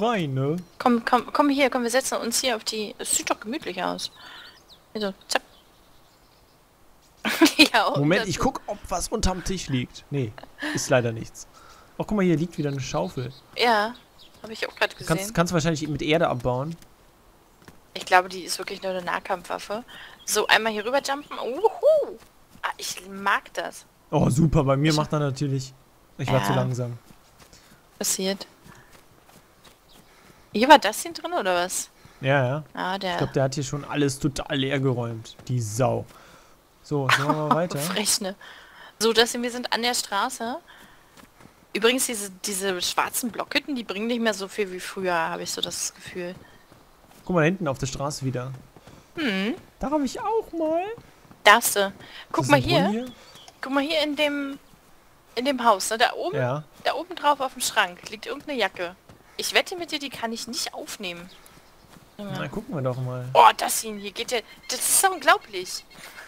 frei, ne? Komm hier, komm, wir setzen uns hier auf die... Es sieht doch gemütlich aus. Also, zack. Ja, und Moment, das- ich guck, ob was unterm Tisch liegt. Nee, ist leider nichts. Oh, guck mal, hier liegt wieder eine Schaufel. Ja, habe ich auch gerade Du gesehen. kannst wahrscheinlich mit Erde abbauen. Ich glaube, die ist wirklich nur eine Nahkampfwaffe. So, einmal hier rüber jumpen. Uhu. Ah, ich mag das. Oh, super, bei mir macht er natürlich... Ich war Ja. zu langsam. Passiert. Hier war das hier drin, oder was? Ja, ja. Ah, der... Ich glaube, der hat hier schon alles total leer geräumt. Die Sau. So, gehen wir mal weiter. Frech, ne? So, wir sind an der Straße. Übrigens, diese schwarzen Blockhütten, die bringen nicht mehr so viel wie früher, habe ich so das Gefühl. Guck mal, da hinten auf der Straße wieder. Da habe ich auch mal. Darfst du. Guck Ist mal ein Brunnen hier. Guck mal hier in dem Haus, ne? Da oben, Ja. da oben drauf auf dem Schrank liegt irgendeine Jacke. Ich wette mit dir, die kann ich nicht aufnehmen. Na, gucken wir doch mal. Oh, das hier geht ja... Das ist unglaublich.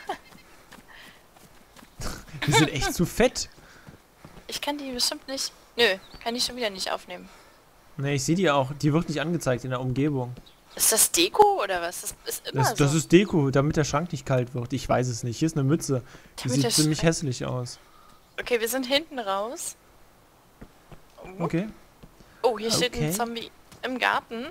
Die sind echt zu fett. Ich kann die bestimmt nicht... Nö, kann ich schon wieder nicht aufnehmen. Ne, ich sehe die auch. Die wird nicht angezeigt in der Umgebung. Ist das Deko oder was? Das ist immer Das so. ist Deko, damit der Schrank nicht kalt wird. Ich weiß es nicht. Hier ist eine Mütze. Die Damit der sieht ziemlich Schrank- hässlich aus. Okay, wir sind hinten raus. Okay. Oh, hier steht Okay. ein Zombie im Garten.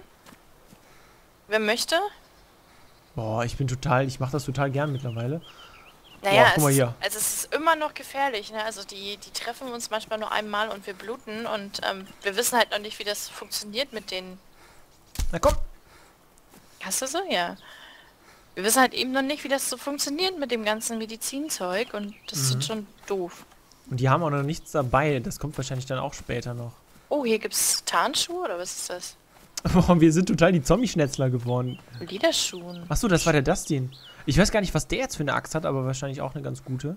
Wer möchte? Boah, ich mache das total gern mittlerweile. Naja, guck mal hier. also es ist immer noch gefährlich, ne? Also die treffen uns manchmal nur einmal und wir bluten und wir wissen halt noch nicht, wie das funktioniert mit den... Na komm. Hast du so? Ja. Wir wissen halt eben noch nicht, wie das so funktioniert mit dem ganzen Medizinzeug und das ist schon doof. Und die haben auch noch nichts dabei. Das kommt wahrscheinlich dann auch später noch. Oh, hier gibt's Tarnschuhe oder was ist das? Boah, wir sind total die Zombie-Schnetzler geworden. Lederschuhen. Achso, das war der Dustin. Ich weiß gar nicht, was der jetzt für eine Axt hat, aber wahrscheinlich auch eine ganz gute.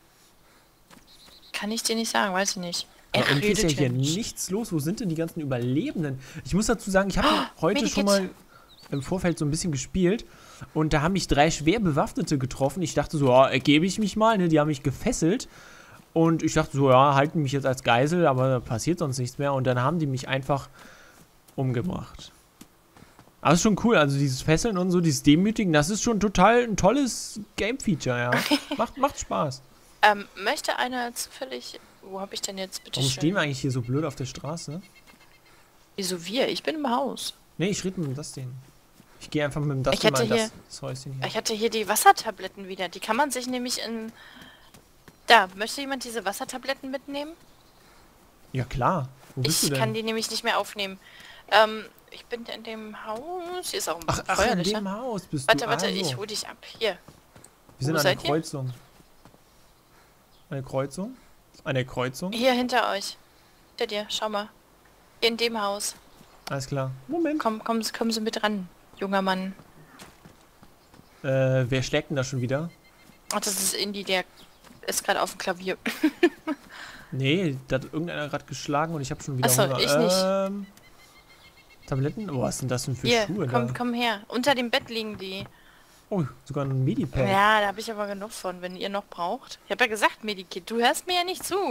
Kann ich dir nicht sagen, weiß ich nicht. Aber Er irgendwie ist ja redet hier nicht. nichts los. Wo sind denn die ganzen Überlebenden? Ich muss dazu sagen, ich habe heute Medikit. schon mal im Vorfeld so ein bisschen gespielt. Und da haben mich 3 schwer Bewaffnete getroffen. Ich dachte so, ja, ergebe ich mich mal. Ne? Die haben mich gefesselt. Und ich dachte so, ja, halten mich jetzt als Geisel, aber da passiert sonst nichts mehr. Und dann haben die mich einfach umgebracht. Aber ist schon cool. Also dieses Fesseln und so, dieses Demütigen, das ist schon total ein tolles Game-Feature, ja. Macht Spaß. Möchte einer zufällig... Wo habe ich denn jetzt bitte Warum stehen wir schön? eigentlich hier so blöd auf der Straße? Wieso wir? Ich bin im Haus. Nee, ich rede mit dem Dustin. Ich gehe einfach mit dem Ich Dustin hätte mal in hier- das Häuschen hier. Ich hatte hier die Wassertabletten wieder. Die kann man sich nämlich in... Da, möchte jemand diese Wassertabletten mitnehmen? Ja, klar. Wo bist du Ich denn? kann die nämlich nicht mehr aufnehmen. Ich bin in dem Haus. Hier ist auch ein Ach, in Feuerlöscher. dem Haus bist Warte, du. warte, Also. ich hol dich ab. Hier. Wir sind Wo an der seid ihr? Kreuzung. Eine Kreuzung? Eine Kreuzung? Hier hinter euch. Hinter dir, schau mal. Hier in dem Haus. Alles klar. Moment. Kommen Sie mit ran, junger Mann. Wer schlägt denn da schon wieder? Ach, das ist Indy, der ist gerade auf dem Klavier. Nee, da hat irgendeiner gerade geschlagen und ich habe schon wieder Ach so, Hunger. ich nicht. Tabletten? Oh, was sind das denn für Hier, Schuhe komm, da? komm her. Unter dem Bett liegen die. Oh, sogar ein Medipack. Ja, da habe ich aber genug von, wenn ihr noch braucht. Ich habe ja gesagt, Medikit, du hörst mir ja nicht zu.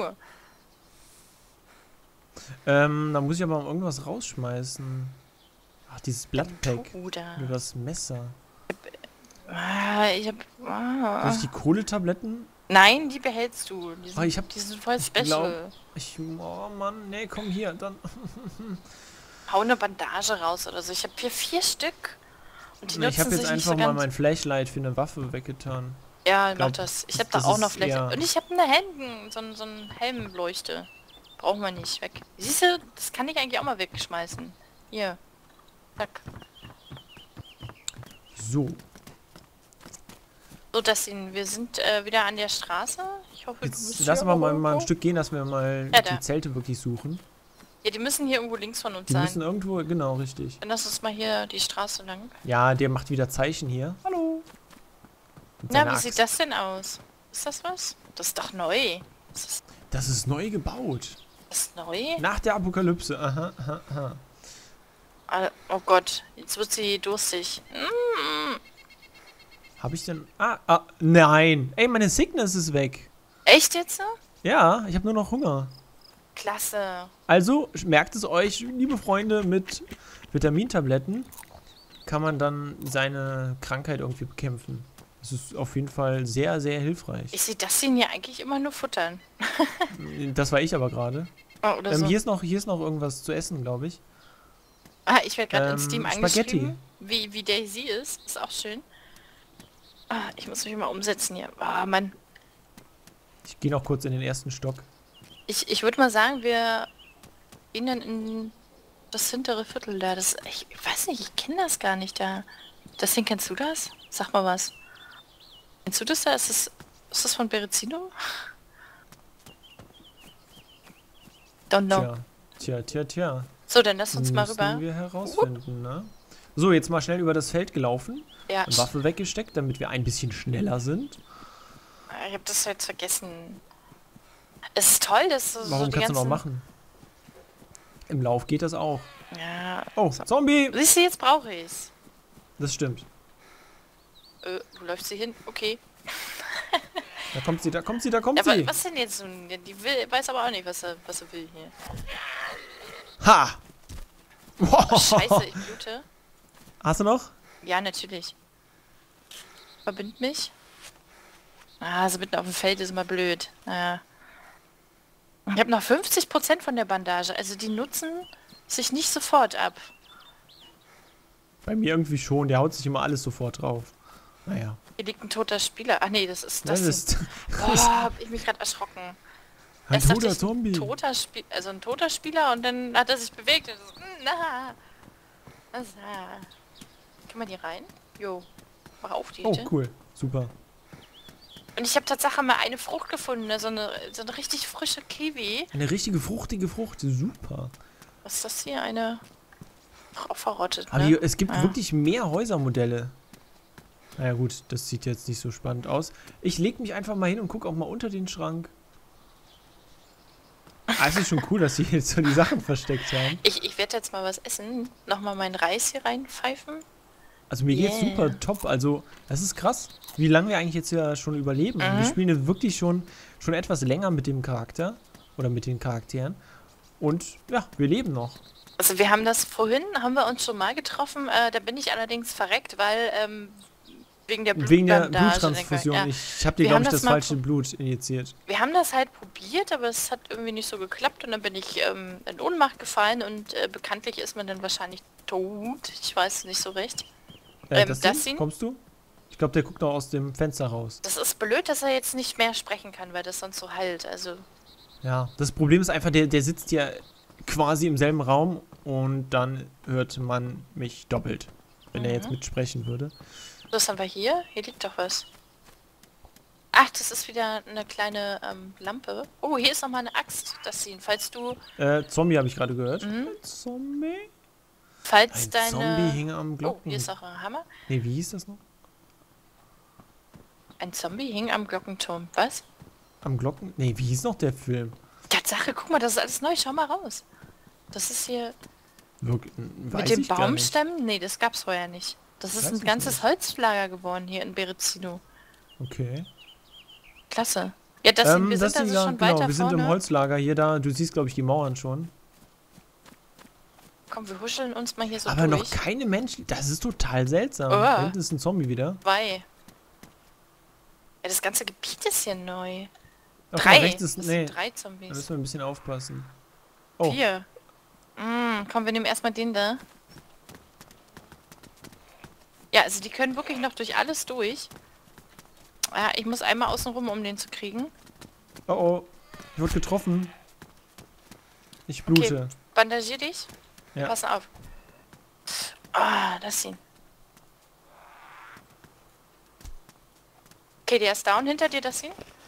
Da muss ich aber mal irgendwas rausschmeißen. Ach, dieses Blattpack. Bruder. Oder das Messer. Ich hab... Soll ich die Kohletabletten? Nein, die behältst du. Die sind, Oh, ich hab- die sind voll ich special. Oh Mann, nee, komm hier, dann. Hau eine Bandage raus oder so. Ich habe hier 4 Stück. Und die Nee, ich nutzen habe jetzt sich nicht einfach so mal ganz... mein Flashlight für eine Waffe weggetan. Ja, mach glaub, das. Ich habe da das auch noch ist vielleicht... eher- Und ich habe eine so ein Helmleuchte. Brauchen wir nicht. Weg. Siehst du, das kann ich eigentlich auch mal wegschmeißen. Hier. Zack. So, So, wir sind wieder an der Straße. Ich hoffe, du bist jetzt hier lassen wir mal ein irgendwo. Stück gehen, dass wir mal Ja, da. die Zelte wirklich suchen. Ja, die müssen hier irgendwo links von uns Die sein. müssen irgendwo, genau, richtig. Dann lass uns mal hier die Straße lang. Ja, der macht wieder Zeichen hier. Hallo. Mit Na, seiner wie Axt. sieht das denn aus? Ist das was? Das ist doch neu. Das ist neu gebaut. Das ist neu? Nach der Apokalypse. Aha, aha, aha. Oh Gott, jetzt wird sie durstig. Habe ich denn... nein. Ey, meine Sickness ist weg. Echt jetzt? Ja, ich habe nur noch Hunger. Klasse. Also, merkt es euch, liebe Freunde, mit Vitamintabletten kann man dann seine Krankheit irgendwie bekämpfen. Das ist auf jeden Fall sehr, sehr hilfreich. Ich sehe das hier eigentlich immer nur futtern. Das war ich aber gerade. Oh, oder so. Hier ist noch irgendwas zu essen, glaube ich. Ah, ich werde gerade in Steam Spaghetti. angeschrieben, wie Daisy ist. Ist auch schön. Ah, ich muss mich mal umsetzen hier. Ah, Mann. Ich gehe noch kurz in den ersten Stock. Ich würde mal sagen, wir gehen dann in das hintere Viertel da. Ich weiß nicht, ich kenne das gar nicht da. Das Ding, kennst du das? Sag mal was. Kennst du das da? Ist das von Berezino? Don't know. Tja. So, dann lass uns mal Müssen rüber. wir herausfinden, ne? So, jetzt mal schnell über das Feld gelaufen. Ja, Eine Waffe weggesteckt, damit wir ein bisschen schneller sind. ich habe das jetzt vergessen. Es ist toll, dass Warum so die kannst du noch ganzen... machen? Im Lauf geht das auch. Ja. Oh, So. Zombie! Siehst du, jetzt brauche ich's. Das stimmt. Wo läuft sie hin? Okay. Da kommt sie. Ja, aber was denn jetzt? Die weiß aber auch nicht, was er will hier. Ha! Oh, scheiße, ich blute. Hast du noch? Ja, natürlich. Verbind mich. Ah, so mitten auf dem Feld ist immer blöd. Naja. Ich habe noch 50% von der Bandage. Also die nutzen sich nicht sofort ab. Bei mir irgendwie schon. Der haut sich immer alles sofort drauf. Naja. Hier liegt ein toter Spieler. Ach nee, das ist das. Das ist Oh, hab ich mich gerade erschrocken. ein Erst dachte toter ich, Zombie. ein toter Spieler und dann hat er sich bewegt. Und so, na. Kann man hier rein? Jo. Mach auf die Oh, Hütte. cool. Super. Und ich habe tatsächlich mal eine Frucht gefunden, ne? so eine richtig frische Kiwi. Eine richtige fruchtige Frucht. Super. Was ist das hier? Eine... Ach, auch verrottet, Aber ne? hier, es gibt wirklich mehr Häusermodelle. Naja gut, das sieht jetzt nicht so spannend aus. Ich leg mich einfach mal hin und gucke auch mal unter den Schrank. Ah, es ist schon cool, dass sie jetzt so die Sachen versteckt haben. Ich werde jetzt mal was essen. Nochmal meinen Reis hier reinpfeifen. Also mir geht's super top. Also das ist krass, wie lange wir eigentlich jetzt ja schon überleben. Wir spielen ja wirklich schon etwas länger mit dem Charakter. Oder mit den Charakteren. Und ja, wir leben noch. Also wir haben das vorhin, haben wir uns schon mal getroffen. Da bin ich allerdings verreckt, weil wegen der Bluttransfusion. Ja. Ich habe dir, glaube ich, das falsche Blut injiziert. Wir haben das halt probiert, aber es hat irgendwie nicht so geklappt. Und dann bin ich in Ohnmacht gefallen und bekanntlich ist man dann wahrscheinlich tot. Ich weiß nicht so recht. Das kommst du? Ich glaube, der guckt noch aus dem Fenster raus. Das ist blöd, dass er jetzt nicht mehr sprechen kann, weil das sonst so halt. Also ja, das Problem ist einfach, der sitzt ja quasi im selben Raum und dann hört man mich doppelt, wenn er jetzt mitsprechen würde. Was haben wir hier? Hier liegt doch was. Ach, das ist wieder eine kleine Lampe. Oh, hier ist nochmal eine Axt. Das ziehen. Falls du... Zombie habe ich gerade gehört. Zombie? Falls Ein deine... Zombie hing am Oh, Glocken... hier ist auch ein Hammer. Nee, wie hieß das noch? Ein Zombie hing am Glockenturm. Was? Am Glocken... Nee, wie hieß noch der Film? Tatsache, guck mal, das ist alles neu. Schau mal raus. Das ist hier... Weiß mit den ich gar nicht. Baumstämmen? Nee, das gab's vorher nicht. Das ist Weiß ein ich ganzes nicht. Holzlager geworden hier in Berezino. Okay. Klasse. Ja, wir sind das also ja, schon genau, weiter wir sind vorne. im Holzlager hier da. Du siehst, glaube ich, die Mauern schon. Komm, wir huscheln uns mal hier so Aber durch. noch keine Menschen. Das ist total seltsam. Oh. Da hinten ist ein Zombie wieder. Ja, das ganze Gebiet ist hier neu. Ach, Drei. rechts ist, Das nee, sind 3 da Zombies. müssen wir ein bisschen aufpassen. Oh, 4. Komm, wir nehmen erstmal den da. Ja, also die können wirklich noch durch alles durch. Ja, ich muss einmal außen rum, um den zu kriegen. oh, oh. Ich wurde getroffen. Ich blute. Okay, bandagier dich. Ja. Pass auf. Ah, das ihn. Okay, der ist down. Hinter dir, das ihn.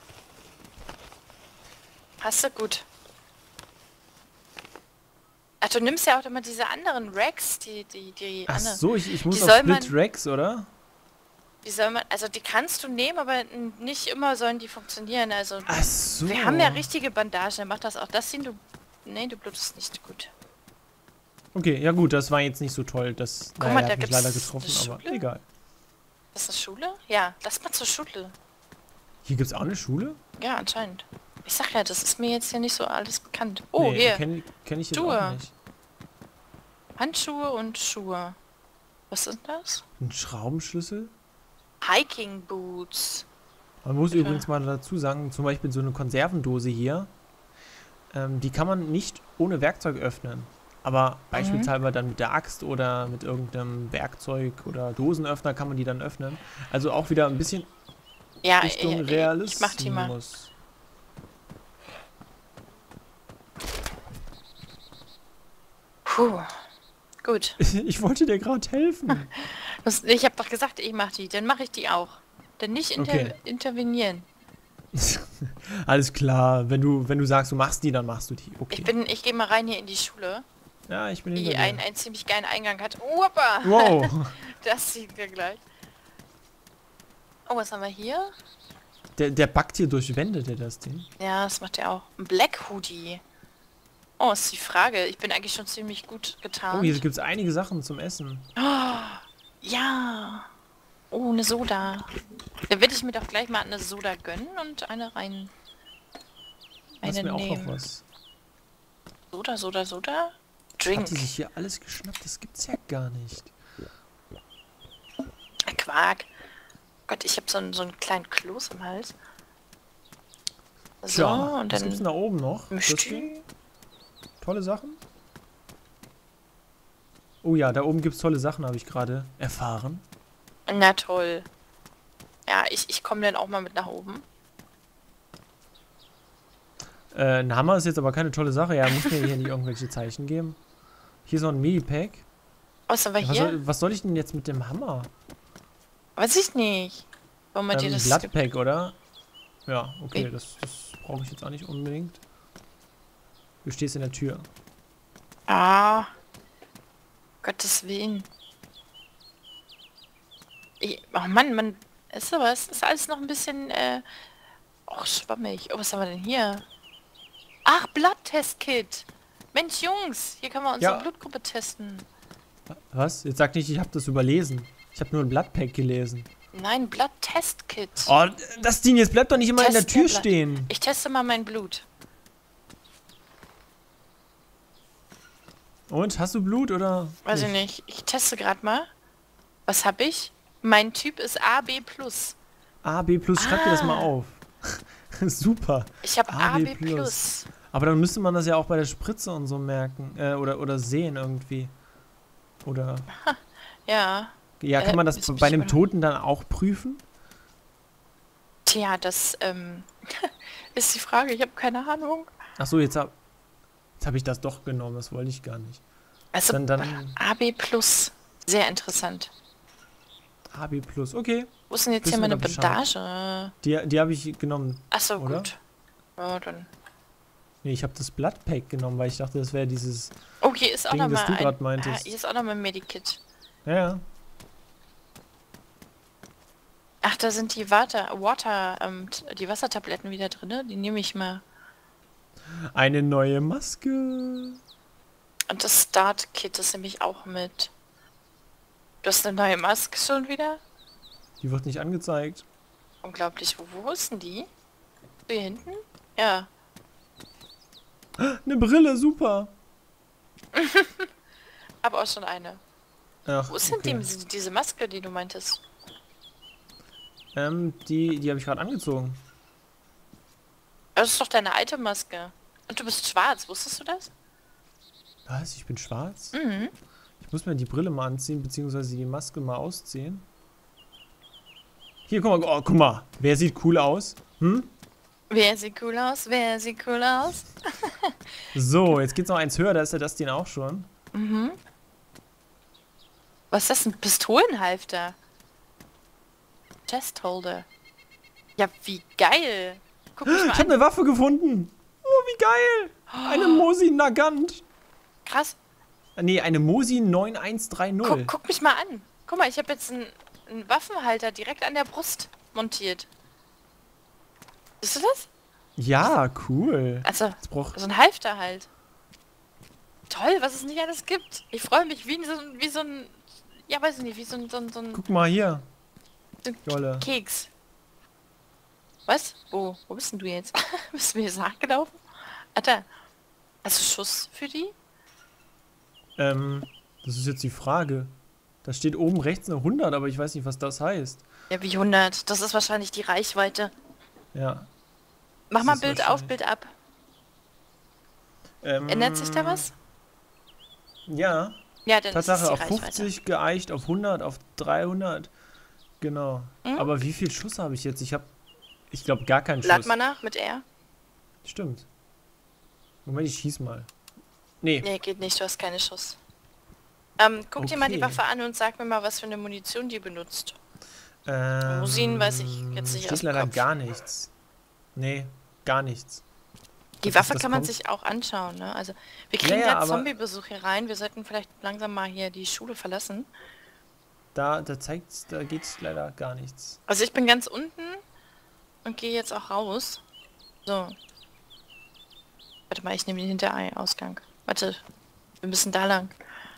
Hast du? Gut. Ach, du nimmst ja auch immer diese anderen Racks, die Ach andere. so, ich muss Die auf soll Split man- Rex, oder? Die soll man, also die kannst du nehmen, aber nicht immer sollen die funktionieren. Also Ach so. wir haben ja richtige Bandagen, dann macht das auch das hin. Du blutest nicht gut. Okay, ja gut, das war jetzt nicht so toll. Das Guck mal, der da hat mich gibt's leider getroffen, eine aber Schule. egal. Ist das Schule? Ja, lass mal zur Schule. Hier gibt's auch eine Schule? Ja, anscheinend. Ich sag ja, das ist mir jetzt hier nicht so alles bekannt. Oh, Nee, hier. kenn ich jetzt Schuhe. auch nicht. Handschuhe und Schuhe. Was ist das? Ein Schraubenschlüssel? Hiking Boots. Man muss Bitte. übrigens mal dazu sagen, zum Beispiel so eine Konservendose hier, die kann man nicht ohne Werkzeug öffnen. Aber beispielsweise dann mit der Axt oder mit irgendeinem Werkzeug oder Dosenöffner kann man die dann öffnen. Also auch wieder ein bisschen Ja, Richtung ich Realismus. mach die mal. Puh. Gut. Ich wollte dir gerade helfen. Ich habe doch gesagt, ich mach die. Dann mache ich die auch. Dann nicht Okay. intervenieren. Alles klar, wenn du sagst, du machst die, dann machst du die. Okay. Ich gehe mal rein hier in die Schule, Ja, ich bin die hinter dir. einen ziemlich geilen Eingang hat. Opa! Wow. Das sieht wir gleich. Oh, was haben wir hier? Der backt hier durch Wände, das Ding. Ja, das macht er auch. Ein Black Hoodie. Oh, ist die Frage. Ich bin eigentlich schon ziemlich gut getan. Oh, hier gibt es einige Sachen zum Essen. Ja. Oh, eine Soda. Da werde ich mir doch gleich mal eine Soda gönnen und eine rein. Hast Eine mir auch noch nehmen. was. Soda? Hat Drink. die sich hier alles geschnappt? Das gibt's ja gar nicht. Quark. Gott, ich habe so einen kleinen Kloß im Hals. So, Tja, und was gibt's denn dann da oben noch? mischt Christi? Tolle Sachen? Oh ja, da oben gibt's tolle Sachen, habe ich gerade erfahren. Na toll. Ja, ich komme dann auch mal mit nach oben. Ein Hammer ist jetzt aber keine tolle Sache. Ja, muss mir hier nicht irgendwelche Zeichen geben. Hier ist noch ein Mini-Pack. Was haben wir hier? Was soll ich denn jetzt mit dem Hammer? Weiß ich nicht. Warum man dir das gibt. Bloodpack, oder? Ja, okay, Ich- das brauche ich jetzt auch nicht unbedingt. Du stehst in der Tür. Ah. Gottes Willen. Oh Mann, ist sowas. Ist alles noch ein bisschen, schwammig. Oh, was haben wir denn hier? Ach, Bluttest-Kit. Mensch, Jungs, hier kann man unsere Ja. Blutgruppe testen. Was? Jetzt sag nicht, ich habe das überlesen. Ich habe nur ein Bloodpack gelesen. Nein, Bluttest-Kit. Oh, das Ding jetzt bleibt doch nicht immer in der Test Tür der Blood. stehen. Ich teste mal mein Blut. Und, hast du Blut oder? Weiß ich nicht. Ich teste gerade mal. Was habe ich? Mein Typ ist AB+. A, B+, schreib dir das mal Ah. auf. Super. Ich habe AB+. AB+. Aber dann müsste man das ja auch bei der Spritze und so merken. Oder sehen irgendwie. Oder. Ja. Ja, kann man das ist bei einem bestimmt- Toten dann auch prüfen? Tja, das ist die Frage. Ich habe keine Ahnung. Achso, jetzt hab ich das doch genommen. Das wollte ich gar nicht. Also Dann AB+. Sehr interessant. AB+. Okay. Wo ist denn jetzt Wissen hier wir meine da Bescheid. Bandage? Die habe ich genommen. Achso, Oder? gut. Ja, dann. Nee, ich habe das Bloodpack genommen, weil ich dachte, das wäre dieses. Oh, hier ist auch Ding, noch das mal du ein... grad meintest. hier ist auch noch mal ein Medikit. Ja. Ach, da sind die die Wassertabletten wieder drin. Die nehme ich mal. Eine neue Maske. Und das Start-Kit ist nämlich auch mit. Du hast eine neue Maske schon wieder? Die wird nicht angezeigt. Unglaublich. Wo ist denn die? Hier hinten? Ja. Eine Brille, super. Aber auch schon eine. Ach, Wo ist denn okay. diese Maske, die du meintest? Die habe ich gerade angezogen. Das ist doch deine alte Maske. Und du bist schwarz, wusstest du das? Was? Ich bin schwarz? Mhm. Ich muss mir die Brille mal anziehen, beziehungsweise die Maske mal ausziehen. Hier, guck mal. Oh, guck mal. Wer sieht cool aus? Hm? Wer sieht cool aus? Wer sieht cool aus? So, jetzt geht's noch eins höher. Da ist ja das Ding auch schon. Mhm. Was ist das? Ein Pistolenhalfter? Chestholder. Ja, wie geil. Guck mich Ich mal habe an. eine Waffe gefunden. Oh, wie geil. Eine Mosin Nagant. Krass. Nee, eine Mosin 9130. Guck mich mal an. Guck mal, ich habe jetzt einen Waffenhalter direkt an der Brust montiert. Siehst du das? Ja, cool. Also, Jetzt brauch... so ein Halfter halt. Toll, was es nicht alles gibt. Ich freue mich wie so ein... Ja, weiß ich nicht, wie so ein Guck mal hier. so ein Jolle. Keks. Was? Wo bist denn du jetzt? Bist du mir jetzt nachgelaufen? Alter, hast du Schuss für die? Das ist jetzt die Frage. Da steht oben rechts eine 100, aber ich weiß nicht, was das heißt. Ja, wie 100. Das ist wahrscheinlich die Reichweite. Ja. Mach Das mal ist Bild auf, wahrscheinlich- Bild ab. Ändert sich da was? Ja. Ja, dann ist es Tatsache die auf Reichweite. 50 geeicht, auf 100, auf 300. Genau. Mhm. Aber wie viel Schuss habe ich jetzt? Ich glaube, gar keinen Lad Schuss. mal nach mit R. Stimmt. Moment, ich schieß mal. Nee. Nee, geht nicht, du hast keine Schuss. Guck dir mal die Okay. Waffe an und sag mir mal, was für eine Munition die benutzt. Rosinen weiß ich jetzt nicht aus Steht dem leider Kopf. gar nichts. Nee, gar nichts. Die Das Waffe das kann man kommt- sich auch anschauen, ne? Also, wir kriegen Ja, ja, aber- Zombie-Besuch hier rein. Wir sollten vielleicht langsam mal hier die Schule verlassen. Da geht leider gar nichts. Also ich bin ganz unten und gehe jetzt auch raus. So. Warte mal, ich nehme den Hinterausgang. Warte, wir müssen da lang.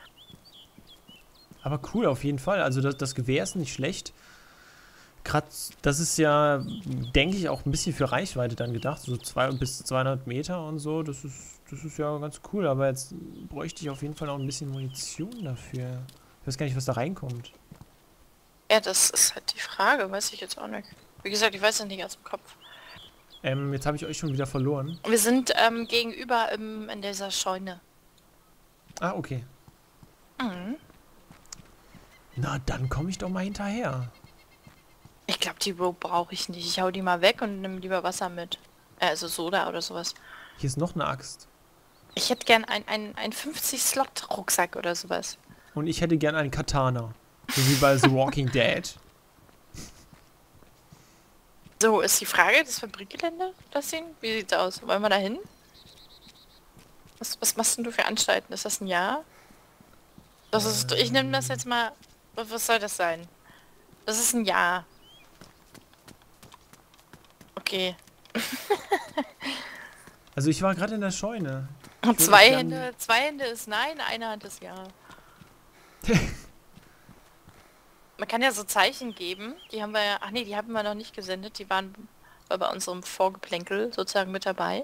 Aber cool, auf jeden Fall. Also das Gewehr ist nicht schlecht. Gerade, das ist ja, denke ich, auch ein bisschen für Reichweite dann gedacht. So 200 bis 200 Meter und so. Das ist ja ganz cool. Aber jetzt bräuchte ich auf jeden Fall noch ein bisschen Munition dafür. Ich weiß gar nicht, was da reinkommt. Ja, das ist halt die Frage, weiß ich jetzt auch nicht. Wie gesagt, ich weiß es nicht aus dem Kopf. Jetzt habe ich euch schon wieder verloren. Wir sind gegenüber in dieser Scheune. Ah, okay. Mhm. Na, dann komme ich doch mal hinterher. Ich glaube, die Rope brauche ich nicht. Ich hau die mal weg und nehme lieber Wasser mit. Also Soda oder sowas. Hier ist noch eine Axt. Ich hätte gern ein 50-Slot-Rucksack oder sowas. Und ich hätte gern einen Katana. So wie bei The Walking Dead. So, ist die Frage, das Fabrikgelände, das sehen? Wie sieht's aus? Wollen wir da hin? Was machst denn du für Anstalten? Ist das ein Ja? Das ist, ich nehme das jetzt mal, was soll das sein? Das ist ein Ja. Okay. Also ich war gerade in der Scheune. Und würd zwei gern- Hände ist Nein, eine Hand ist Ja. Man kann ja so Zeichen geben, die haben wir ja, ach nee, die haben wir noch nicht gesendet, die waren bei unserem Vorgeplänkel sozusagen mit dabei.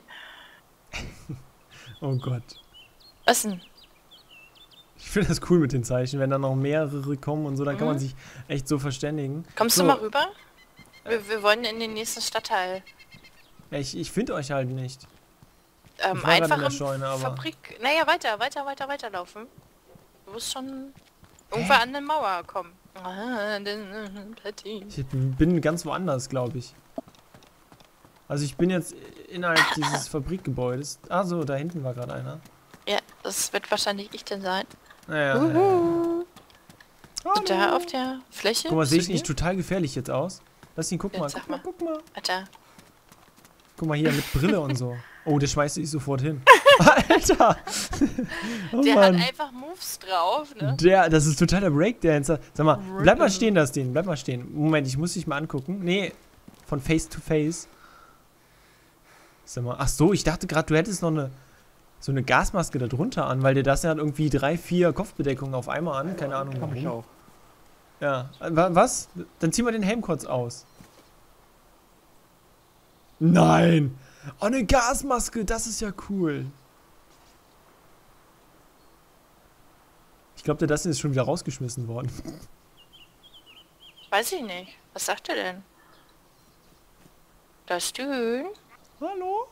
Oh Gott. Was denn? Ich finde das cool mit den Zeichen, wenn da noch mehrere kommen und so, dann kann man sich echt so verständigen. Kommst so, du mal rüber? Wir wollen in den nächsten Stadtteil. Ja, ich finde euch halt nicht. war grad in Einfach der im Scheune, aber- Fabrik... Naja, weiterlaufen. Du musst schon irgendwann an eine Mauer kommen. Ah, Patty. Ich bin ganz woanders, glaube ich. Also ich bin jetzt innerhalb dieses Fabrikgebäudes. Ah so, da hinten war gerade einer. Ja, das wird wahrscheinlich ich denn sein. Naja. Und Hallo. da auf der Fläche? Guck mal, bist sehe du ich nicht hier? total gefährlich jetzt aus? Lass ihn, guck Jetzt mal, sag guck mal, mal. guck mal. Alter. Guck mal hier mit Brille und so. Oh, der schmeißt dich sofort hin. Alter! Oh Der hat Mann. einfach Moves drauf, ne? Das ist totaler Breakdancer. Sag mal, bleib mal stehen, das Ding. Bleib mal stehen. Moment, ich muss dich mal angucken. Nee, von Face to Face. Sag mal, ach so, ich dachte gerade, du hättest noch so eine Gasmaske da drunter an, weil der das ja hat irgendwie 3, 4 Kopfbedeckungen auf einmal an. Keine Ahnung Hab ich warum. auch. Ja, was? Dann zieh mal den Helm kurz aus. Nein! Oh, eine Gasmaske, das ist ja cool. Ich glaube, der Dustin ist schon wieder rausgeschmissen worden. Weiß ich nicht. Was sagt er denn? Dustin? Hallo?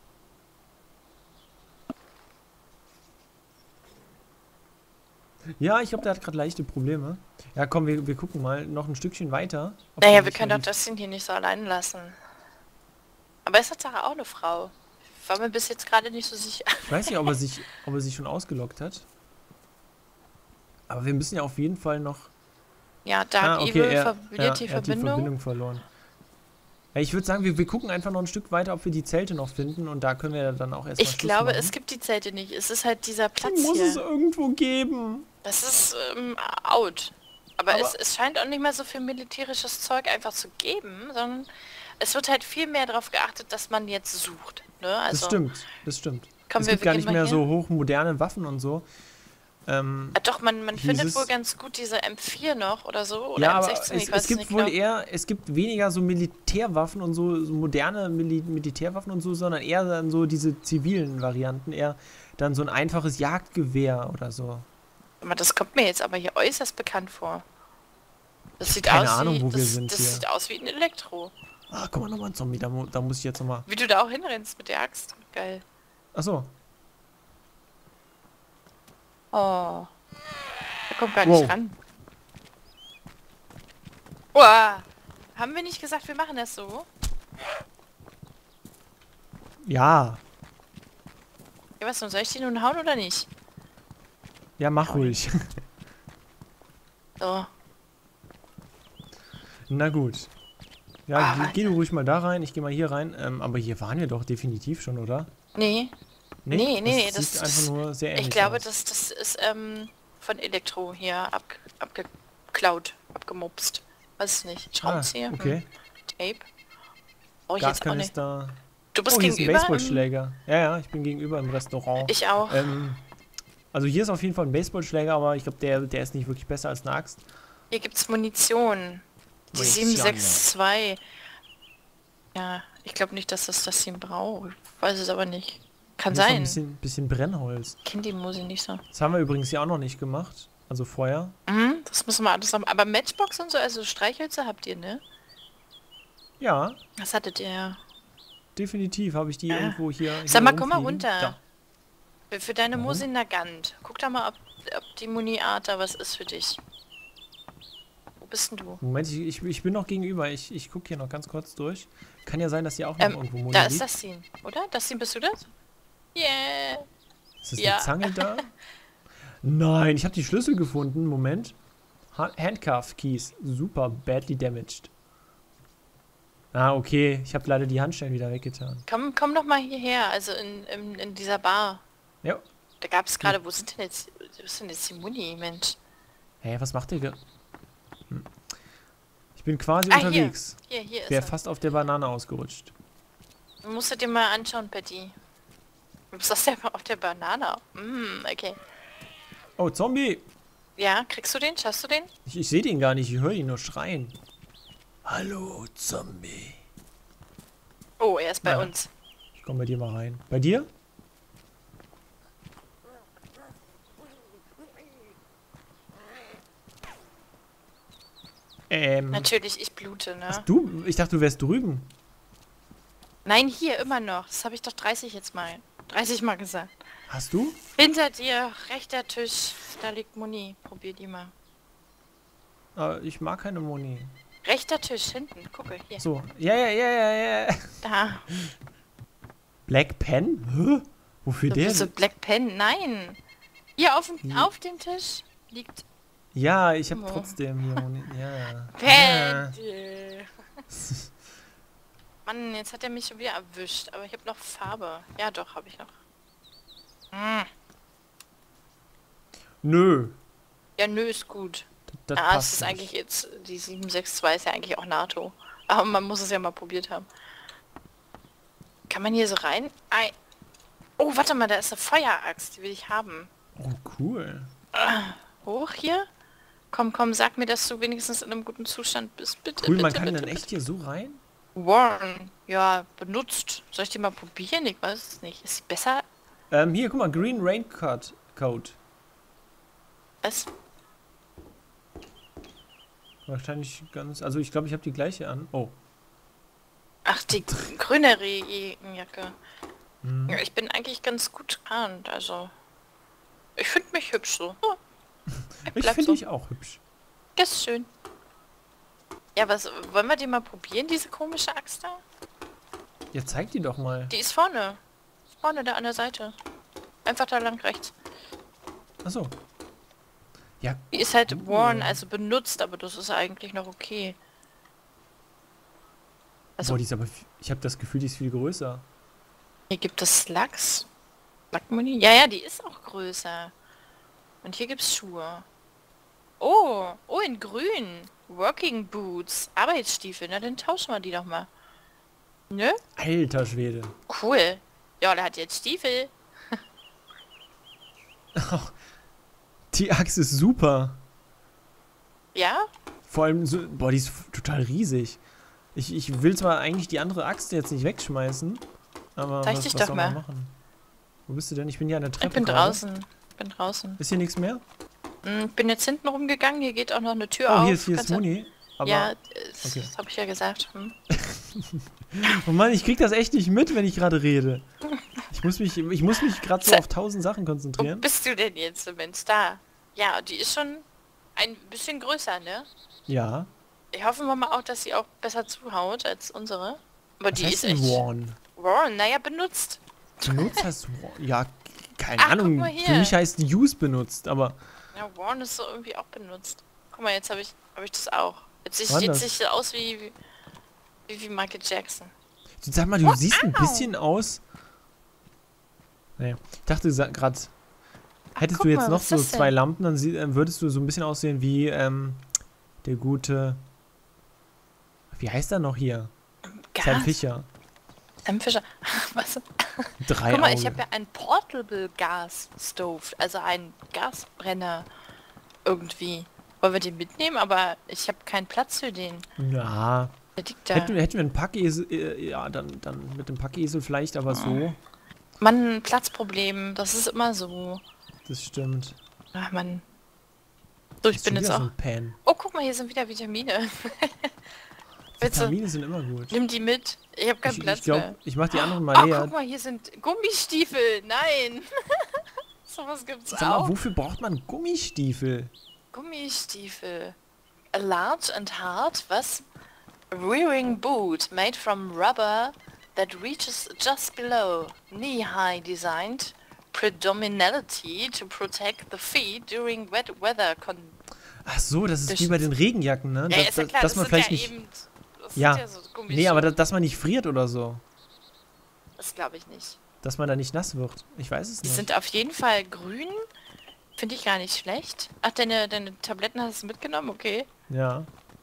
Ja, ich glaube, der hat gerade leichte Probleme. Ja, komm, wir gucken mal noch ein Stückchen weiter. ob Naja, der wir sich können doch nicht- Dustin hier nicht so allein lassen. Aber ist Tatsache auch eine Frau. Ich war mir bis jetzt gerade nicht so sicher. Ich weiß nicht, ob er sich schon ausgelockt hat. Aber wir müssen ja auf jeden Fall noch... Ja, Dark Evil verliert die er hat die Verbindung. Verbindung verloren. Ja, ich würde sagen, wir gucken einfach noch ein Stück weiter, ob wir die Zelte noch finden. Und da können wir dann auch erstmal Ich glaube, es gibt die Zelte nicht. Es ist halt dieser Platz muss es hier. irgendwo geben. Das ist out. Aber Aber- es scheint auch nicht mehr so viel militärisches Zeug einfach zu geben, sondern es wird halt viel mehr darauf geachtet, dass man jetzt sucht. Ne? Also, Das stimmt. Komm, Es wir gibt gar gehen nicht mal mehr hier. so hochmoderne Waffen und so. Doch, man hieß findet es. wohl ganz gut diese M4 noch oder so. Oder Ja, aber M16, ich es, weiß es es gibt nicht wohl genau. eher, es gibt weniger so Militärwaffen und so moderne Militärwaffen und so, sondern eher dann so diese zivilen Varianten, eher dann so ein einfaches Jagdgewehr oder so. Aber das kommt mir jetzt aber hier äußerst bekannt vor. Das sieht Keine aus Ahnung, wie, wo wir sind das hier. sieht aus wie ein Elektro. Ah, guck mal, nochmal ein Zombie, da muss ich jetzt nochmal. Wie du da auch hinrennst mit der Axt. Geil. Achso, Oh, der kommt gar wow. nicht ran. Uah. Haben wir nicht gesagt, wir machen das so? Ja, Ja, was nun? Soll ich die nun hauen oder nicht? ja, mach ruhig. So. Na gut. Ja, Ah, geh du ruhig mal da rein, ich geh mal hier rein. Aber hier waren wir doch definitiv schon, oder? Nee. Nee, Nee, das sieht einfach nur sehr ähnlich ich glaube, aus. das ist von Elektro hier abgeklaut, abgemupst. Weiß nicht. Schraubenzieher? Okay. Tape? Oh, ich jetzt auch nicht. Gaskanister. Du bist Oh, hier ist ein gegenüber? Baseballschläger. Ja, ich bin gegenüber im Restaurant. Ich auch. Also hier ist auf jeden Fall ein Baseballschläger, aber ich glaube, der ist nicht wirklich besser als eine Axt. Hier gibt's Munition. Die Munition, 762. Ja, ich glaube nicht, dass das Team braucht. Ich weiß es aber nicht. Kann Hier ist noch sein. ein bisschen Brennholz. Kennt die Musi nicht so. Das haben wir übrigens hier auch noch nicht gemacht. Also Feuer. Mhm, das müssen wir alles haben. Aber Matchbox und so, also Streichhölzer habt ihr, ne? Ja, Das hattet ihr ja. definitiv habe ich die irgendwo hier. Sag hier mal, komm mal rumfliegen. runter. Da. Für deine Warum? Musi Nagant. Guck da mal, ob die Muni-Art da was ist für dich. Wo bist denn du? Moment, ich bin noch gegenüber. Ich gucke hier noch ganz kurz durch. Kann ja sein, dass hier auch noch irgendwo Muni Da ist liegt. das Scene, oder? Das Scene, bist du das? Yeah. Ist das Ja. eine Zange da? Nein, ich habe die Schlüssel gefunden. Moment. Handcuff Keys. Super, badly damaged. Ah, okay. Ich habe leider die Handschellen wieder weggetan. Komm doch mal hierher, also in dieser Bar. Ja. Da gab es gerade, wo ist denn jetzt die Muni, Mensch? Hä, was macht der? Ich bin quasi Ah, unterwegs. Hier ist Wäre er. fast auf der Banane ausgerutscht. Du musst du dir mal anschauen, Patty. Du bist auf der Banane. Okay. Oh, Zombie! Ja, kriegst du den? Schaffst du den? Ich sehe den gar nicht. Ich höre ihn nur schreien. Hallo, Zombie. Oh, er ist bei Na. uns. Ich komme bei dir mal rein. Bei dir? Natürlich, ich blute, ne? Du? Ich dachte, du wärst drüben. Nein, hier immer noch. Das habe ich doch 30 Mal gesagt. Hast du? Hinter dir, rechter Tisch, da liegt Muni. Probier die mal. Ich mag keine Moni. Rechter Tisch, hinten. Gucke, hier. So. Ja. Da. Black Pen? Hä? Wofür der? So Black Pen? Nein. Hier auf dem Tisch liegt Ja, ich habe Oh. trotzdem hier Moni. Ja. Patty. Mann, jetzt hat er mich schon wieder erwischt. Aber ich habe noch Farbe. Ja, doch, habe ich noch. Nö. Ja, nö, ist gut. Das Ja, es passt ist nicht. eigentlich jetzt, die 762 ist ja eigentlich auch NATO. Aber man muss es ja mal probiert haben. Kann man hier so rein? Oh, warte mal, da ist eine Feueraxt, die will ich haben. Oh, cool. Hoch hier? Komm, sag mir, dass du wenigstens in einem guten Zustand bist. Bitte, Cool, bitte, man kann bitte, dann bitte. echt hier so rein? Warren. Ja, benutzt. Soll ich die mal probieren? Ich weiß es nicht. Ist sie besser? Hier, guck mal, Green Raincoat Coat. Was? Wahrscheinlich ganz. Also ich glaube, ich habe die gleiche an. Oh. Ach, die grüne Regenjacke. Mhm. Ja, ich bin eigentlich ganz gut geahnt, also. Ich finde mich hübsch so. Ja, Ich bleib finde so. dich auch hübsch. Das ist schön. Ja, was wollen wir die mal probieren, diese komische Axt da? Ja, zeig die doch mal. Die ist vorne. Vorne da an der Seite. Einfach da lang rechts. Achso. Ja, Die ist halt worn, also benutzt, aber das ist eigentlich noch okay. Also boah, die ist aber. Ich habe das Gefühl, die ist viel größer. hier gibt es Lachs. Lackmuni? Ja, die ist auch größer. Und hier gibt's Schuhe. Oh, in grün. Working Boots. Arbeitsstiefel. Na, dann tauschen wir die doch mal. Ne? Alter Schwede. Cool. Ja, der hat jetzt Stiefel. Die Axt ist super. Ja? Vor allem so, boah, die ist total riesig. Ich will zwar eigentlich die andere Axt jetzt nicht wegschmeißen, aber Zeig dich was doch soll man mal. machen? Wo bist du denn? Ich bin hier an der Treppe Ich bin gerade. draußen. Ich bin draußen. Ist hier nichts mehr? Ich bin jetzt hinten rumgegangen. Hier geht auch noch eine Tür Oh, auf. hier ist Kannst du- Moni. Aber, ja, okay. das habe ich ja gesagt. Oh Mann, ich krieg das echt nicht mit, wenn ich gerade rede. Ich muss mich gerade so auf 1000 Sachen Wo konzentrieren. bist du denn jetzt, Mensch? Da. Ja, die ist schon ein bisschen größer, ne? Ja. Ich hoffe mal auch, dass sie auch besser zuhaut als unsere. Aber Was die heißt ist denn echt... Warn? Warren, naja, benutzt. Benutzt heißt Warn. Ja, keine Ach, guck Ahnung. mal hier. Für mich heißt Use benutzt, aber Ja, Warren ist so irgendwie auch benutzt. Guck mal, jetzt habe ich das auch. Jetzt Wann sieht das? sich aus wie Michael Jackson. sag mal, du siehst ein bisschen aus. Nee, ich dachte gerade, hättest guck du jetzt mal, noch was ist so das zwei denn? Lampen, dann würdest du so ein bisschen aussehen wie der gute. Wie heißt er noch hier? Sam Gas? Fischer. Sam Fischer. Was? Drei Guck mal, Augen. ich habe ja ein Portable Gas Stove, also ein Gasbrenner irgendwie. Wollen wir den mitnehmen? Aber ich habe keinen Platz für den. Ja. Der liegt da. Hätten wir einen Packesel, ja, dann mit dem Packesel vielleicht, aber so. Mann, Platzproblem. Das ist immer so. Das stimmt. Ach Mann. So, ich Ist bin schon jetzt wieder auch... so ein Pan. Oh, guck mal, hier sind wieder Vitamine. Willst du? Vitamine sind immer gut. Nimm die mit. Ich habe keinen Ich Platz glaube, mehr. ich mach die anderen Oh, mal leer. guck mal, hier sind Gummistiefel. Nein. Sowas gibt's Sag mal, auch. wofür braucht man Gummistiefel? Gummistiefel. A large and hard, was? Rearing boot made from rubber that reaches just below knee-high, designed predominantly to protect the feet during wet weather Ach so, das ist Das wie bei den Regenjacken, ne? Ja, ist ja klar, dass das man sind vielleicht ja nicht. eben... Das Ja. sind ja so Gummistiefel. Nee, aber dass man nicht friert oder so. Das glaube ich nicht. Dass man da nicht nass wird. Ich weiß es Die nicht. sind auf jeden Fall grün. Finde ich gar nicht schlecht. Ach, deine Tabletten hast du mitgenommen? Okay. Ja.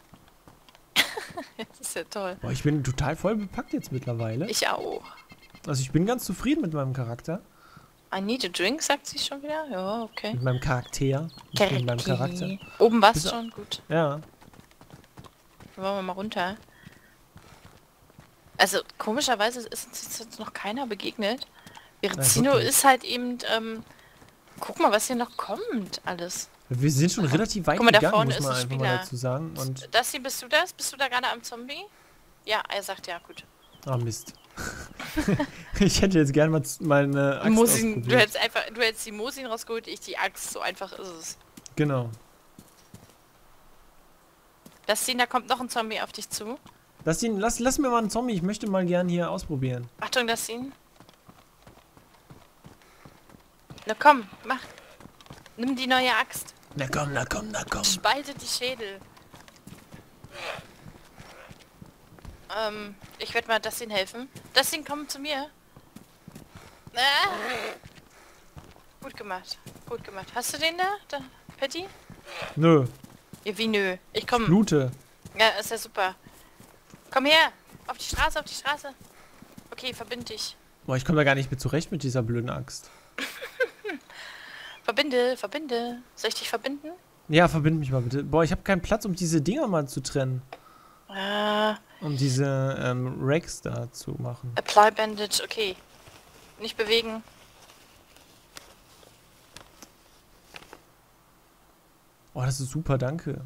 Das ist ja toll. Boah, ich bin total voll bepackt jetzt mittlerweile. Ich auch. Also ich bin ganz zufrieden mit meinem Charakter. I need a drink, sagt sie schon wieder. Ja, okay. Mit meinem Charakter. Nicht mit meinem Charakter. Oben war's Bist du- schon. Gut. Ja. Dann wollen wir mal runter. Also, komischerweise ist uns jetzt noch keiner begegnet. Während Ja, Zino wirklich. ist halt eben... guck mal, was hier noch kommt, alles. Wir sind schon relativ weit Guck mal, da gegangen, vorne muss ist man ein einfach mal Spieler. dazu sagen. Und. Das hier, bist du das? Bist du da gerade am Zombie? Ja, er sagt ja, gut. Ah, Mist. Ich hätte jetzt gerne mal eine Axt Mosin, du ausprobiert. hättest die Mosin rausgeholt, ich die Axt, so einfach ist es. Genau. Das sehen, da kommt noch ein Zombie auf dich zu. Lass mir mal einen Zombie, ich möchte mal gern hier ausprobieren. Achtung, das sehen. Na komm, mach. Nimm die neue Axt. Na komm, na komm, na komm. Spalte die Schädel. Ich werde mal das helfen. Das komm zu mir. Ah. Gut gemacht. Gut gemacht. Hast du den da Patty? Nö, Ja, wie nö. Ich komm. Blute. Ja, ist ja super. Komm her! Auf die Straße, auf die Straße. Okay, verbind dich. Boah, ich komme da gar nicht mit zurecht mit dieser blöden Axt. Verbinde, verbinde. Soll ich dich verbinden? Ja, verbind mich mal bitte. Boah, ich habe keinen Platz, um diese Dinger mal zu trennen. Um diese Racks da zu machen. Apply Bandage, okay. Nicht bewegen. Oh, das ist super, danke.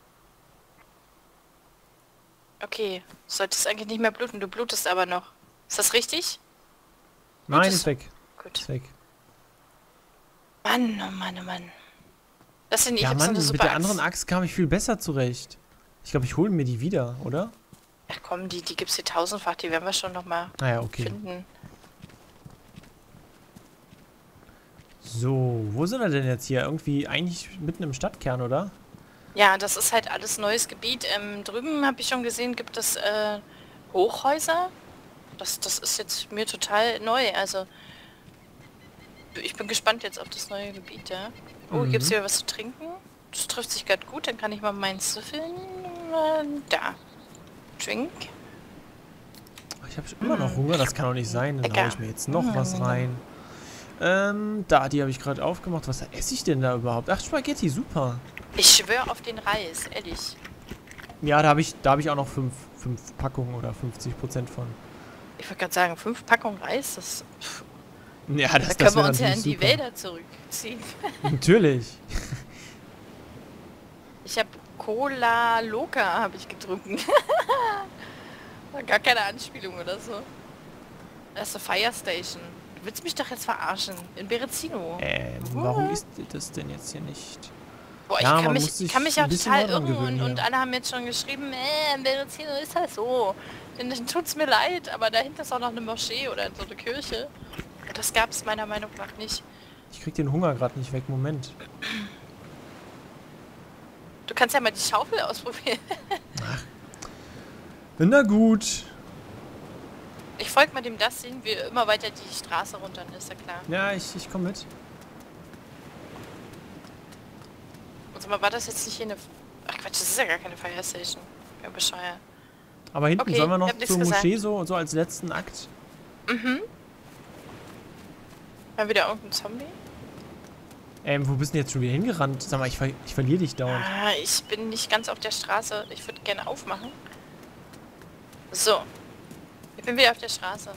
Okay, solltest eigentlich nicht mehr bluten. Du blutest aber noch. Ist das richtig? Nein, Gutes- ist weg. Gut. Ist weg. Mann, oh Mann, oh Mann. Das sind Ja, hab so Mann, eine mit super der anderen Axt kam ich viel besser zurecht. Ich glaube, ich hole mir die wieder, oder? Ach komm, die gibt's hier tausendfach. Die werden wir schon noch mal Naja, okay. finden. So, wo sind wir denn jetzt hier? Irgendwie eigentlich mitten im Stadtkern, oder? Ja, das ist halt alles neues Gebiet. Drüben habe ich schon gesehen, gibt es Hochhäuser. Das ist jetzt mir total neu. Also ich bin gespannt jetzt auf das neue Gebiet, ja. Oh, Mhm. gibt's hier was zu trinken? Das trifft sich gerade gut, dann kann ich mal meinen Süffeln. Da. Drink. Ich habe immer noch Hunger, das kann doch nicht sein. Dann haue ich mir jetzt noch was rein. Da, die habe ich gerade aufgemacht. Was esse ich denn da überhaupt? Ach, Spaghetti, super. Ich schwöre auf den Reis, ehrlich. Ja, da hab ich auch noch fünf Packungen oder 50% von. Ich wollte gerade sagen, 5 Packungen Reis, das, Ja, da das können wir wäre uns ja in natürlich die super. Wälder zurückziehen. Natürlich. Ich habe Cola Loca habe ich getrunken. War gar keine Anspielung oder so. Das ist eine Fire Station. Du willst mich doch jetzt verarschen. In Berezino. Warum ist das denn jetzt hier nicht? Boah, Ja, ich man muss sich kann mich ein auch bisschen total daran irren gewöhnen und hier. alle haben jetzt schon geschrieben, in Berezino ist halt so. Dann tut's mir leid, aber dahinter ist auch noch eine Moschee oder so eine Kirche. Das gab es meiner Meinung nach nicht. Ich krieg den Hunger gerade nicht weg. Moment. Du kannst ja mal die Schaufel ausprobieren. Na gut. Ich folge mal dem das sehen wir immer weiter die Straße runter, ist ja klar. Ja, ich komme mit. Und sag mal, war das jetzt nicht hier eine... Ach Quatsch, das ist ja gar keine Fire Station. Ja, bescheuert. Aber hinten Okay, sollen wir ich noch hab nichts zur gesagt. Moschee so als letzten Akt. War wieder irgendein Zombie? Wo bist du denn jetzt schon wieder hingerannt? Sag mal, ich verliere dich dauernd. Ah, ich bin nicht ganz auf der Straße. Ich würde gerne aufmachen. So. Ich bin wieder auf der Straße.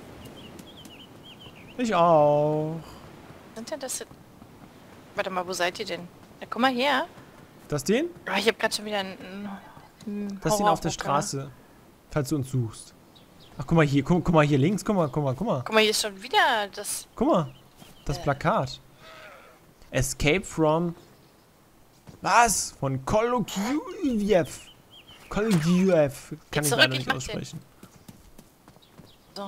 Ich auch. Sind denn das... Warte mal, wo seid ihr denn? Ja, guck mal her. Das den? Oh, ich habe gerade schon wieder einen Das den auf der Horrorrucker. Straße. Falls du uns suchst. Ach, guck mal hier. Guck mal hier links. Guck mal. Guck mal, hier ist schon wieder das... Guck mal. Das Plakat. Escape from... Was? Von Kolokiev. Kolokiev. Kann ich zurück, leider ich nicht mach aussprechen. So.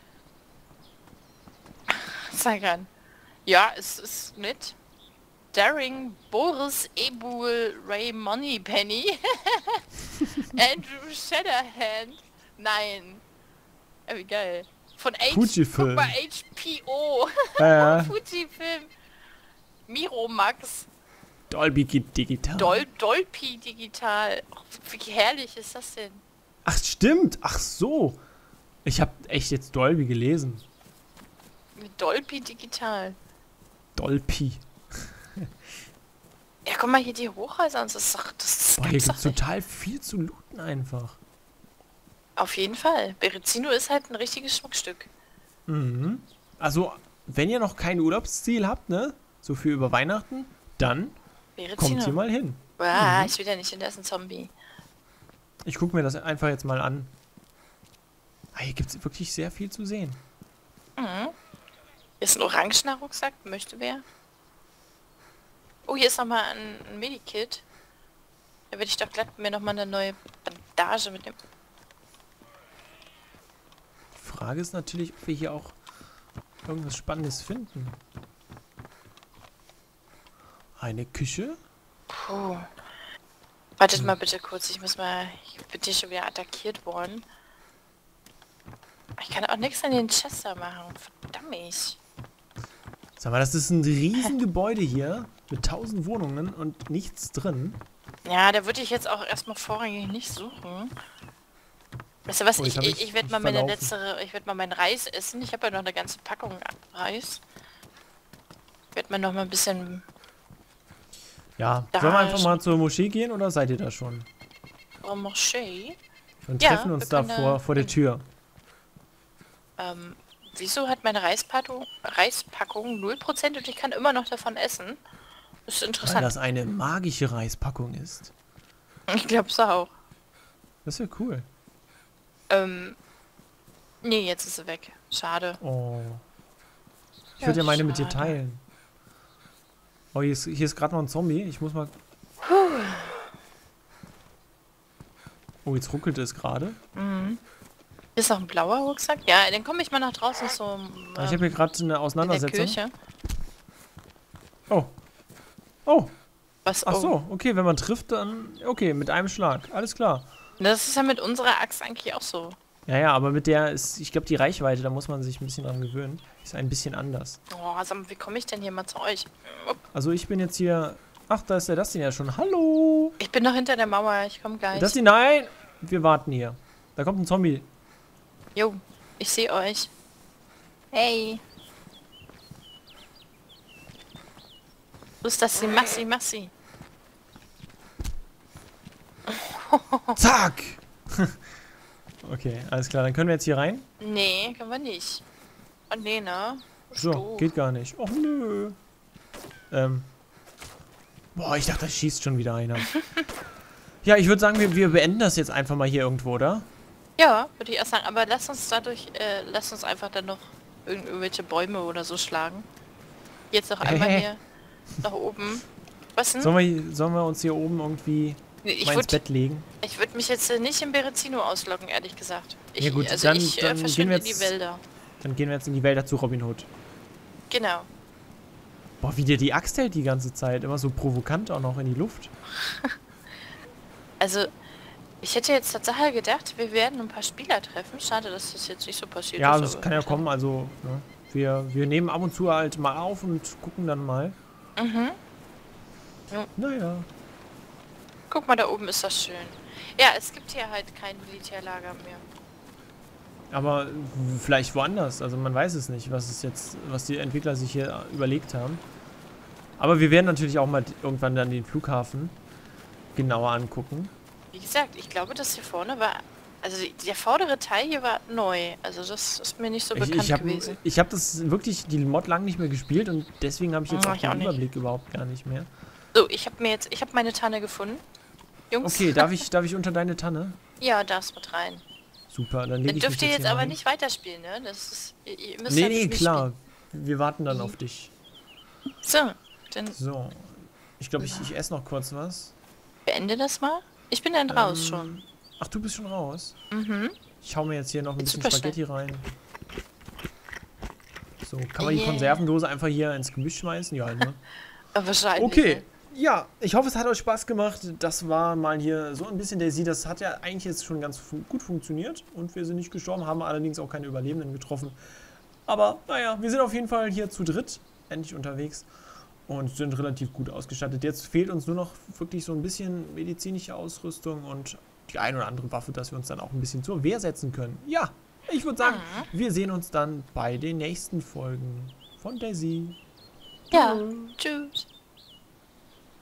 Zeig an. Ja, es ist nett. Daring Boris Ebul Ray Moneypenny. Andrew Shatterhand. Nein. Ja, wie geil. Von Fujifilm. Guck mal, HBO. Ja. Fujifilm. Miromax. Dolby Digital. Dolby Digital. Oh, wie herrlich ist das denn? Ach, stimmt. Ach so. Ich habe echt jetzt Dolby gelesen. Dolby Digital. Dolby. Ja, guck mal hier die Hochhäuser und das ist doch... Das Boah, hier gibt's gibt's doch nicht. total viel zu looten einfach. Auf jeden Fall. Berezino ist halt ein richtiges Schmuckstück. Mhm. Also, wenn ihr noch kein Urlaubsziel habt, ne? So für über Weihnachten, dann kommt hier Berezino. mal hin. Ich will ja nicht hin, der ist ein Zombie. Ich gucke mir das einfach jetzt mal an. Ah, hier gibt es wirklich sehr viel zu sehen. Mhm. Hier ist ein orangener Rucksack, möchte wer? Oh, hier ist nochmal ein Medikit. Da würde ich doch glatt mir nochmal eine neue Bandage mitnehmen. Die Frage ist natürlich, ob wir hier auch irgendwas Spannendes finden. Eine Küche? Puh. Wartet mal bitte kurz, ich bin hier schon wieder attackiert worden. Ich kann auch nichts an den Chester machen, verdammt. Sag mal, das ist ein Riesengebäude hier mit 1000 Wohnungen und nichts drin. Ja, da würde ich jetzt auch erstmal vorrangig nicht suchen. Weißt du was, Oh, jetzt hab ich werde mich mal meine verlaufen. ich werde mal meinen Reis essen. Ich habe ja noch eine ganze Packung Reis. Ich werde mal noch mal ein bisschen... Ja, Da sollen wir einfach ist- mal zur Moschee gehen oder seid ihr da schon? Moschee. Und Ja, treffen uns wir da können da vor der hin. Tür. Wieso hat meine Reispackung 0% und ich kann immer noch davon essen? Das ist Weil interessant. das eine magische Reispackung ist. Ich glaube es auch. Das wäre cool. Nee, jetzt ist sie weg. Schade. Oh. Ich Ja, würde ja meine mit dir schade. teilen. Oh, hier ist gerade noch ein Zombie. Ich muss mal... Oh, jetzt ruckelt es gerade. Ist noch ein blauer Rucksack? Ja, dann komme ich mal nach draußen so Ich habe hier gerade eine in der Auseinandersetzung. Kirche. Oh. Oh. Was? Ach Oh. so, okay, wenn man trifft, dann... Okay, mit einem Schlag. Alles klar. Das ist ja mit unserer Axt eigentlich auch so. Ja, aber mit der ist... Ich glaube, die Reichweite, da muss man sich ein bisschen dran gewöhnen. Ist ein bisschen anders. Oh, sag mal, wie komme ich denn hier mal zu euch? Also ich bin jetzt hier... Ach, da ist der Dustin ja schon. Hallo! Ich bin noch hinter der Mauer, ich komme gleich. Dustin, nein! Wir warten hier. Da kommt ein Zombie. Jo, ich sehe euch. Hey. So ist das die Massi. Zack! Okay, alles klar. Dann können wir jetzt hier rein. Nee, können wir nicht. Oh nee, ne? So, Doof. geht gar nicht. Och nö. Boah, ich dachte, da schießt schon wieder einer. Ja, ich würde sagen, wir beenden das jetzt einfach mal hier irgendwo, oder? Ja, würde ich auch sagen. Aber lass uns einfach dann noch irgendwelche Bäume oder so schlagen. Jetzt noch einmal hier nach oben. Was denn? Sollen wir uns hier oben irgendwie Ich mal ins würde Bett legen? mich jetzt nicht im Berezino ausloggen, ehrlich gesagt. Ja gut, also dann ich gehen verschwinde wir in die jetzt, Wälder. dann gehen wir jetzt in die Wälder zu Robin Hood. Genau. Boah, wie der die Axt hält die ganze Zeit. Immer so provokant auch noch in die Luft. Also, ich hätte jetzt tatsächlich gedacht, wir werden ein paar Spieler treffen. Schade, dass das jetzt nicht so passiert Ja, ist. das kann ja kommen. Also, ne, wir nehmen ab und zu halt mal auf und gucken dann mal. Mhm. Naja. Guck mal, da oben ist das schön. Ja, es gibt hier halt kein Militärlager mehr. Aber vielleicht woanders. Also man weiß es nicht, was die Entwickler sich hier überlegt haben. Aber wir werden natürlich auch mal irgendwann dann den Flughafen genauer angucken. Wie gesagt, ich glaube, das hier vorne war... Also der vordere Teil hier war neu. Also das ist mir nicht so bekannt gewesen. Ich habe das wirklich die Mod lang nicht mehr gespielt und deswegen habe ich jetzt auch den Überblick überhaupt gar nicht mehr. So, ich habe meine Tanne gefunden. Jungs. Okay, darf ich unter deine Tanne? Ja, darfst mit rein. Super, dann lege Dann ich dürft mich ihr jetzt hier aber rein. nicht weiterspielen, ne? Das ist... Ihr müsst Nee, halt nee, mit mir klar. Wir warten dann Mhm. auf dich. spielen. So, dann So. Ich glaube, ich esse noch kurz was. beende das mal. Ich bin dann raus schon. Ach, du bist schon raus? Mhm. Ich hau mir jetzt hier noch ein bisschen Super Spaghetti rein. So, kann man die Konservendose einfach hier ins Gemisch schmeißen? Ja, ne? Wahrscheinlich. Okay. Ja, ich hoffe, es hat euch Spaß gemacht. Das war mal hier so ein bisschen Daisy. Das hat ja eigentlich jetzt schon ganz gut funktioniert. Und wir sind nicht gestorben, haben allerdings auch keine Überlebenden getroffen. Aber naja, wir sind auf jeden Fall hier zu dritt endlich unterwegs und sind relativ gut ausgestattet. Jetzt fehlt uns nur noch wirklich so ein bisschen medizinische Ausrüstung und die ein oder andere Waffe, dass wir uns dann auch ein bisschen zur Wehr setzen können. Ja, ich würde sagen, wir sehen uns dann bei den nächsten Folgen von Daisy. Ja, tschüss.